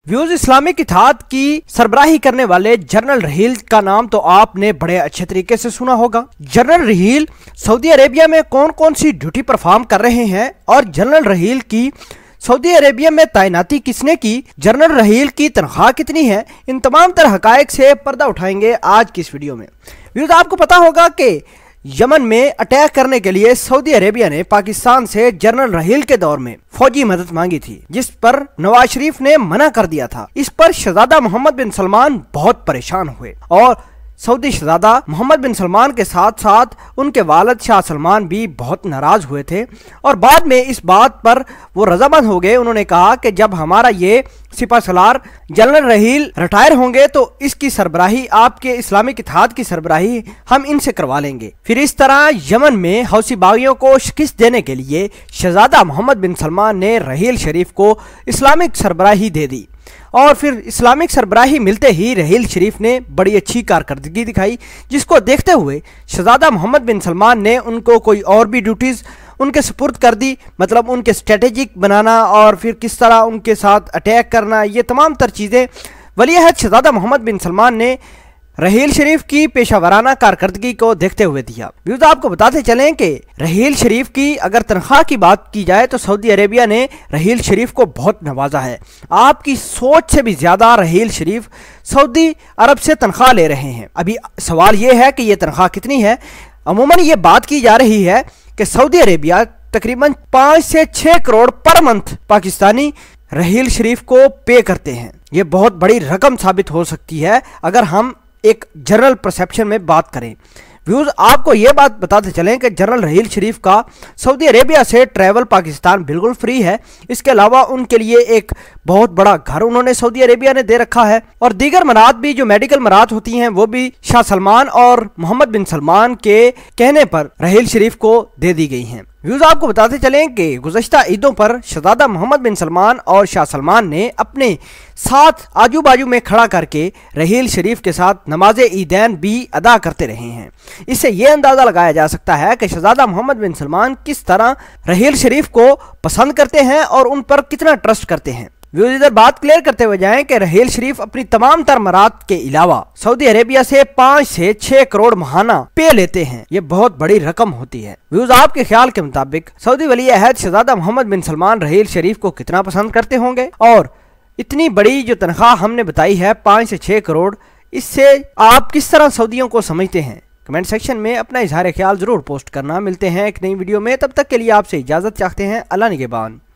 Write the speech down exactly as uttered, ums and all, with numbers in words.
Views Islamic इत्तेहाद की सरबराही करने वाले जनरल रहील का नाम तो आपने बड़े अच्छे तरीके से सुना होगा। जनरल रहील सऊदी अरेबिया में कौन कौन सी ड्यूटी परफॉर्म कर रहे हैं और जनरल रहील की सऊदी अरेबिया में तैनाती किसने की, जनरल रहील की तनख्वाह कितनी है, इन तमाम तरह हकायक से पर्दा उठाएंगे आज की इस वीडियो में। व्यूज आपको पता होगा कि यमन में अटैक करने के लिए सऊदी अरेबिया ने पाकिस्तान से जनरल रहील के दौर में फौजी मदद मांगी थी, जिस पर नवाज शरीफ ने मना कर दिया था। इस पर शहजादा मोहम्मद बिन सलमान बहुत परेशान हुए और सऊदी शहजादा मोहम्मद बिन सलमान के साथ साथ उनके वालिद शाह सलमान भी बहुत नाराज हुए थे और बाद में इस बात पर वो रजामंद हो गए। उन्होंने कहा कि जब हमारा ये सिपा सलार जनरल रहील रिटायर होंगे तो इसकी सरबराही, आपके इस्लामिक इत्तेहाद की सरबराही हम इनसे करवा लेंगे। फिर इस तरह यमन में हौसी बागियों को शिकस्त देने के लिए शहजादा मोहम्मद बिन सलमान ने रहील शरीफ को इस्लामिक सरबराही दे दी और फिर इस्लामिक सरबराही मिलते ही रहील शरीफ ने बड़ी अच्छी कारकर्दगी दिखाई, जिसको देखते हुए शहजादा मोहम्मद बिन सलमान ने उनको कोई और भी ड्यूटीज़ उनके सुपुर्द कर दी, मतलब उनके स्ट्रेटेजिक बनाना और फिर किस तरह उनके साथ अटैक करना, ये तमाम तर चीज़ें वलीअहद शहजादा मोहम्मद बिन सलमान ने रहील शरीफ की पेशावराना कारकर्दगी को देखते हुए दिया। व्यूज आपको बताते चलें कि रहील शरीफ की अगर तनख्वाह की बात की जाए तो सऊदी अरेबिया ने रहील शरीफ को बहुत नवाजा है। आपकी सोच से भी ज्यादा रहील शरीफ सऊदी अरब से तनख्वाह ले रहे हैं। अभी सवाल ये है कि ये तनख्वाह कितनी है। अमूमन ये बात की जा रही है कि सऊदी अरेबिया तकरीबन पाँच से छः करोड़ पर मंथ पाकिस्तानी रहील शरीफ को पे करते हैं। ये बहुत बड़ी रकम साबित हो सकती है अगर हम एक जनरल परसेप्शन में बात करें। व्यूज आपको ये बात बताते चलें कि जनरल रहील शरीफ का सऊदी अरेबिया से ट्रैवल पाकिस्तान बिल्कुल फ्री है। इसके अलावा उनके लिए एक बहुत बड़ा घर उन्होंने सऊदी अरेबिया ने दे रखा है और दीगर मराद भी, जो मेडिकल मराद होती हैं, वो भी शाह सलमान और मोहम्मद बिन सलमान के कहने पर रहील शरीफ को दे दी गई हैं। व्यूज आपको बताते चलें कि गुज़श्ता ईदों पर शहजादा मोहम्मद बिन सलमान और शाह सलमान ने अपने साथ आजू बाजू में खड़ा करके रहील शरीफ के साथ नमाज ईदैन भी अदा करते रहे हैं। इससे यह अंदाजा लगाया जा सकता है कि शहजादा मोहम्मद बिन सलमान किस तरह रहील शरीफ को पसंद करते हैं और उन पर कितना ट्रस्ट करते हैं। व्यूज इधर बात क्लियर करते हुए जाएं कि रहील शरीफ अपनी तमाम तर मराद के अलावा सऊदी अरेबिया से पाँच से छह करोड़ महाना पे लेते हैं। ये बहुत बड़ी रकम होती है। व्यूज आपके ख्याल के मुताबिक सऊदी वली अहद शहजादा मोहम्मद बिन सलमान रहील शरीफ को कितना पसंद करते होंगे और इतनी बड़ी जो तनख्वाह हमने बताई है पाँच से छह करोड़, इससे आप किस तरह सऊदियों को समझते हैं? कमेंट सेक्शन में अपना इजहार ख्याल जरूर पोस्ट करना। मिलते हैं एक नई वीडियो में, तब तक के लिए आपसे इजाजत चाहते हैं। अल्लाह निगहबान।